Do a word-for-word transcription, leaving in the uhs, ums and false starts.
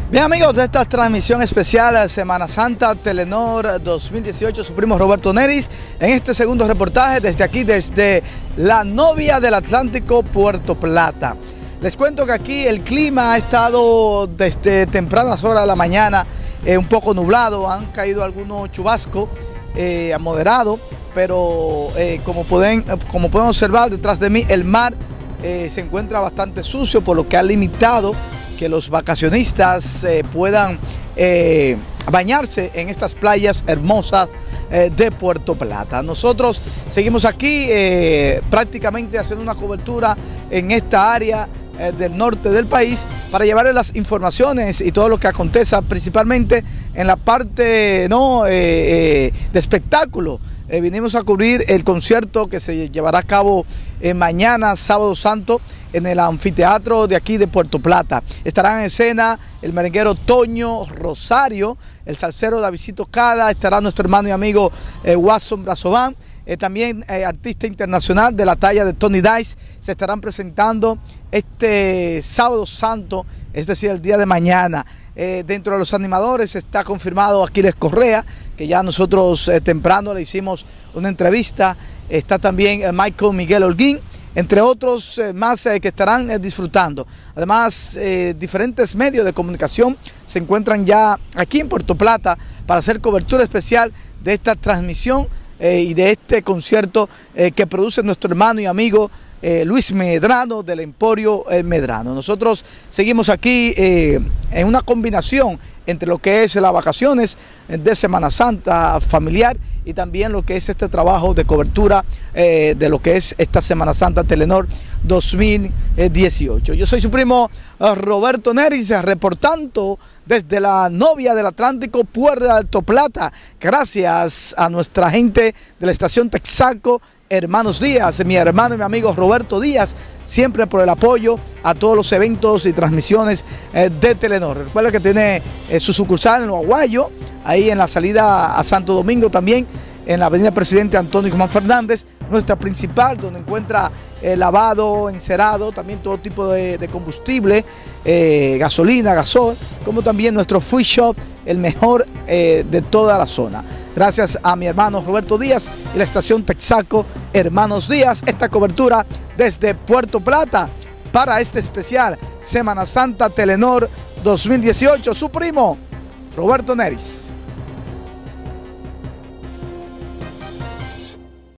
Bien amigos, de esta transmisión especial Semana Santa Telenor dos mil dieciocho, su primo Roberto Neris, en este segundo reportaje desde aquí, desde la novia del Atlántico, Puerto Plata. Les cuento que aquí el clima ha estado desde tempranas horas de la mañana eh, un poco nublado, han caído algunos chubascos eh, moderados, pero eh, como, pueden, como pueden observar detrás de mí, el mar eh, se encuentra bastante sucio, por lo que ha limitado que los vacacionistas eh, puedan eh, bañarse en estas playas hermosas eh, de Puerto Plata. Nosotros seguimos aquí eh, prácticamente haciendo una cobertura en esta área eh, del norte del país para llevarles las informaciones y todo lo que acontece, principalmente en la parte ¿no? eh, eh, de espectáculo. Eh, vinimos a cubrir el concierto que se llevará a cabo eh, mañana, sábado santo, en el anfiteatro de aquí de Puerto Plata. Estarán en escena el merenguero Toño Rosario, el salsero Davidito Cala, estará nuestro hermano y amigo eh, Watson Brazován, eh, también eh, artista internacional de la talla de Tony Dice, se estarán presentando este sábado santo, es decir, el día de mañana. Eh, dentro de los animadores está confirmado Aquiles Correa, que ya nosotros eh, temprano le hicimos una entrevista. Está también eh, Michael Miguel Holguín, entre otros eh, más eh, que estarán eh, disfrutando. Además, eh, diferentes medios de comunicación se encuentran ya aquí en Puerto Plata para hacer cobertura especial de esta transmisión eh, y de este concierto eh, que produce nuestro hermano y amigo Eh, Luis Medrano del Emporio eh, Medrano. Nosotros seguimos aquí eh, en una combinación entre lo que es las vacaciones de Semana Santa familiar y también lo que es este trabajo de cobertura eh, de lo que es esta Semana Santa Telenor dos mil dieciocho. Yo soy su primo eh, Roberto Neris, reportando desde la novia del Atlántico, Puerto Plata, gracias a nuestra gente de la estación Texaco Hermanos Díaz, mi hermano y mi amigo Roberto Díaz, siempre por el apoyo a todos los eventos y transmisiones eh, de Telenor. Recuerda que tiene eh, su sucursal en Los Aguayos, ahí en la salida a Santo Domingo también, en la avenida Presidente Antonio Guzmán Fernández, nuestra principal, donde encuentra eh, lavado, encerado, también todo tipo de, de combustible, eh, gasolina, gasol, como también nuestro free shop, el mejor eh, de toda la zona. Gracias a mi hermano Roberto Díaz y la estación Texaco Hermanos Díaz, esta cobertura desde Puerto Plata para este especial Semana Santa Telenor dos mil dieciocho, su primo Roberto Neris.